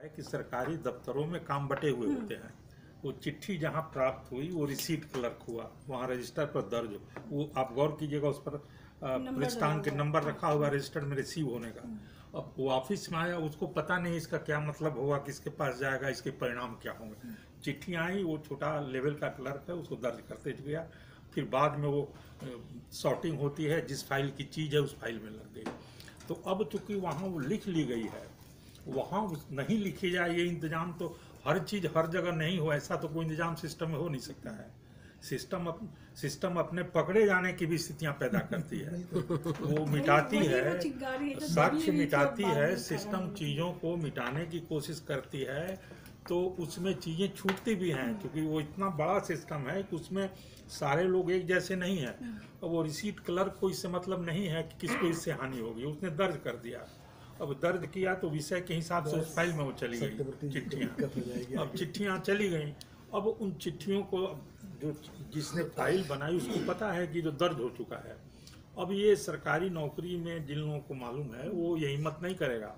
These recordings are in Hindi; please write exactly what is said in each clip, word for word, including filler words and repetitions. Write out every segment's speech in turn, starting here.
है कि सरकारी दफ्तरों में काम बटे हुए होते हैं। वो चिट्ठी जहां प्राप्त हुई वो रिसीट क्लर्क हुआ, वहां रजिस्टर पर दर्ज, वो आप गौर कीजिएगा उस पर पृष्ठांक के नंबर रखा हुआ रजिस्टर में रिसीव होने का। अब वो ऑफिस में आया, उसको पता नहीं इसका क्या मतलब होगा, किसके पास जाएगा, इसके परिणाम क्या होंगे। चिट्ठी आई, वो छोटा लेवल का क्लर्क है, उसको दर्ज करते गया, फिर बाद में वो सॉर्टिंग होती है, जिस फाइल की चीज़ है उस फाइल में लग गई। तो अब चूंकि वहाँ वो लिख ली गई है, वहाँ नहीं लिखी जाए ये इंतजाम, तो हर चीज़ हर जगह नहीं हो, ऐसा तो कोई इंतजाम सिस्टम में हो नहीं सकता है। सिस्टम अप, सिस्टम अपने पकड़े जाने की भी स्थितियां पैदा करती है, वो मिटाती है, साक्ष्य मिटाती है, सिस्टम चीज़ों को मिटाने की कोशिश करती है, तो उसमें चीज़ें छूटती भी हैं, क्योंकि वो इतना बड़ा सिस्टम है कि उसमें सारे लोग एक जैसे नहीं हैं। और वो रिसीट क्लर्क को इससे मतलब नहीं है कि किसको इससे हानि होगी, उसने दर्ज कर दिया। अब दर्ज किया तो विषय के हिसाब से उस फाइल में वो चली गई चिट्ठियाँ। अब चिट्ठियाँ चली गई, अब उन चिट्ठियों को जो जिसने फाइल बनाई उसको पता है कि जो दर्ज हो चुका है। अब ये सरकारी नौकरी में जिन लोगों को मालूम है वो ये हिम्मत नहीं करेगा,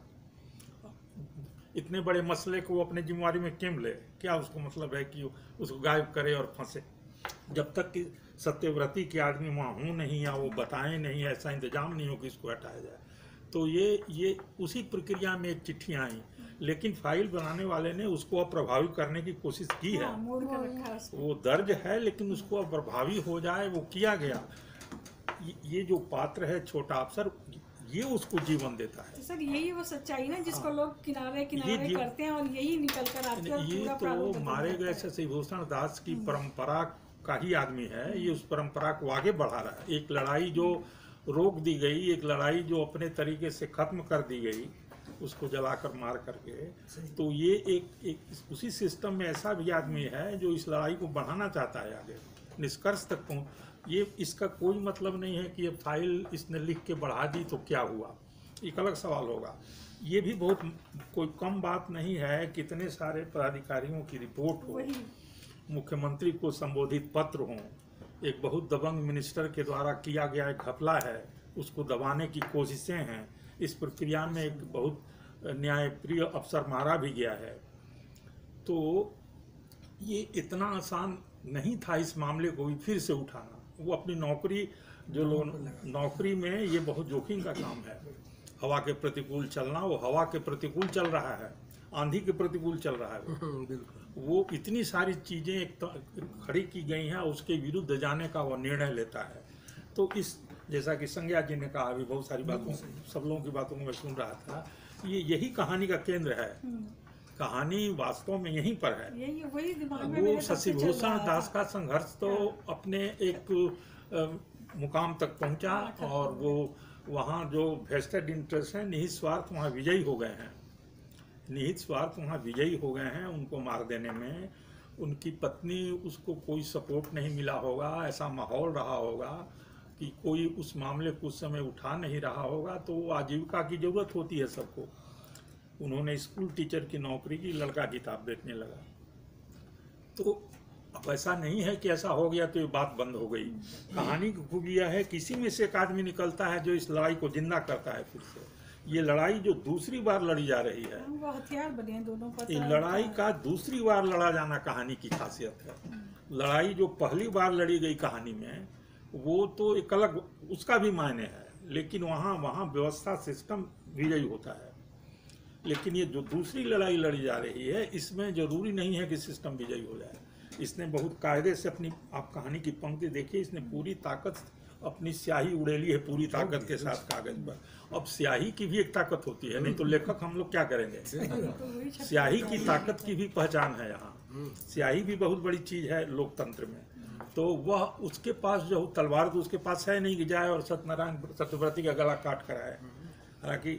इतने बड़े मसले को वो अपने जिम्मेवारी में क्यों ले, क्या उसको मतलब है कि उसको गायब करे और फंसे। जब तक कि सत्यव्रती के आदमी वहाँ हों नहीं या वो बताएं नहीं, ऐसा इंतजाम नहीं हो कि इसको हटाया जाए। तो ये ये उसी प्रक्रिया में एक चिट्ठी आई, लेकिन फाइल बनाने वाले ने उसको अप्रभावी करने की कोशिश की है। वो दर्ज है लेकिन उसको अप्रभावी हो जाए वो किया गया। ये जो पात्र है छोटा अफसर, ये उसको जीवन देता है। तो सर यही वो सच्चाई ना जिसको लोग किनारे किनारे करते हैं और यही निकल कर आते हैं। ये तो मारे गए शशिभूषण दास की परंपरा का ही आदमी है, ये उस परंपरा को आगे बढ़ा रहा है। एक लड़ाई जो रोक दी गई, एक लड़ाई जो अपने तरीके से खत्म कर दी गई, उसको जलाकर मार करके, तो ये एक, एक उसी सिस्टम में ऐसा भी आदमी है जो इस लड़ाई को बढ़ाना चाहता है आगे, निष्कर्ष तक पहुँच। ये इसका कोई मतलब नहीं है कि ये फाइल इसने लिख के बढ़ा दी तो क्या हुआ, एक अलग सवाल होगा। ये भी बहुत कोई कम बात नहीं है, कितने सारे पदाधिकारियों की रिपोर्ट हो, मुख्यमंत्री को संबोधित पत्र हों, एक बहुत दबंग मिनिस्टर के द्वारा किया गया एक घपला है, उसको दबाने की कोशिशें हैं, इस प्रक्रिया में एक बहुत न्यायप्रिय अफसर मारा भी गया है। तो ये इतना आसान नहीं था इस मामले को भी फिर से उठाना। वो अपनी नौकरी, जो लोग नौकरी में, ये बहुत जोखिम का काम है। हवा के प्रतिकूल चलना, वो हवा के प्रतिकूल चल रहा है, आंधी के प्रतिकूल चल रहा है। वो इतनी सारी चीज़ें एक तो खड़ी की गई हैं, उसके विरुद्ध जाने का वो निर्णय लेता है। तो इस, जैसा कि संज्ञा जी ने कहा, अभी बहुत सारी बातों, सब लोगों की बातों को मैं सुन रहा था, ये यही कहानी का केंद्र है। कहानी वास्तव में यहीं पर है। यही वही दिमाग में वो शशिभूषण दास का संघर्ष तो अपने एक मुकाम तक पहुंचा, और वो वहाँ जो वेस्टेड इंटरेस्ट है, निहित स्वार्थ वहाँ विजयी हो गए हैं, निहित स्वार्थ वहाँ विजयी हो गए हैं। उनको मार देने में उनकी पत्नी, उसको कोई सपोर्ट नहीं मिला होगा, ऐसा माहौल रहा होगा कि कोई उस मामले को उस समय उठा नहीं रहा होगा। तो आजीविका की जरूरत होती है सबको। उन्होंने स्कूल टीचर की नौकरी की, लड़का किताब बेचने लगा। तो अब ऐसा नहीं है कि ऐसा हो गया तो ये बात बंद हो गई। कहानी की खूबी यह है कि इसी में से एक आदमी निकलता है जो इस लड़ाई को जिंदा करता है फिर से। ये लड़ाई जो दूसरी बार लड़ी जा रही है, वो हथियार बने हैं दोनों पर। ये लड़ाई का दूसरी बार लड़ा जाना कहानी की खासियत है। लड़ाई जो पहली बार लड़ी गई कहानी में, वो तो एक अलग, उसका भी मायने है, लेकिन वहाँ वहाँ व्यवस्था, सिस्टम विजयी होता है। लेकिन ये जो दूसरी लड़ाई लड़ी जा रही है, इसमें जरूरी नहीं है कि सिस्टम विजयी हो जाए। इसने बहुत कायदे से अपनी, आप कहानी की पंक्ति देखिए, इसने पूरी ताकत, अपनी स्याही उड़ेली है पूरी ताकत के साथ कागज पर। अब स्याही की भी एक ताकत होती है, नहीं तो लेखक हम लोग क्या करेंगे। स्याही की ताकत की भी पहचान है यहाँ। स्याही भी बहुत बड़ी चीज है लोकतंत्र में। तो वह, उसके पास जो तलवार तो उसके पास है नहीं कि जाए और सत्यनारायण सत्यव्रती का गला काट कर आए। हालांकि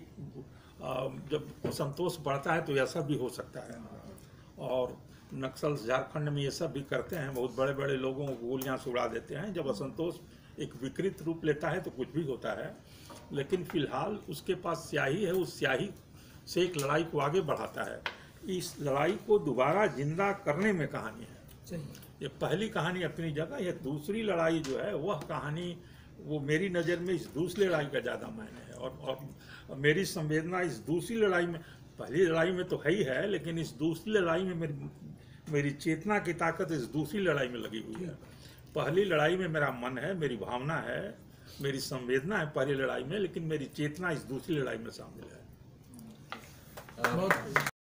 जब संतोष बढ़ता है तो ऐसा भी हो सकता है, और नक्सल झारखंड में ये सब भी करते हैं, बहुत बड़े बड़े लोगों को गोलियां से उड़ा देते हैं। जब असंतोष एक विकृत रूप लेता है तो कुछ भी होता है, लेकिन फिलहाल उसके पास स्याही है, उस स्याही से एक लड़ाई को आगे बढ़ाता है। इस लड़ाई को दोबारा जिंदा करने में कहानी है। ये पहली कहानी अपनी जगह, यह दूसरी लड़ाई जो है वह कहानी, वो मेरी नज़र में इस दूसरी लड़ाई का ज़्यादा मायने है, और, और मेरी संवेदना इस दूसरी लड़ाई में पहली लड़ाई में तो है ही है, लेकिन इस दूसरी लड़ाई में मेरी मेरी चेतना की ताकत इस दूसरी लड़ाई में लगी हुई है। पहली लड़ाई में मेरा मन है, मेरी भावना है, मेरी संवेदना है पहली लड़ाई में, लेकिन मेरी चेतना इस दूसरी लड़ाई में शामिल है।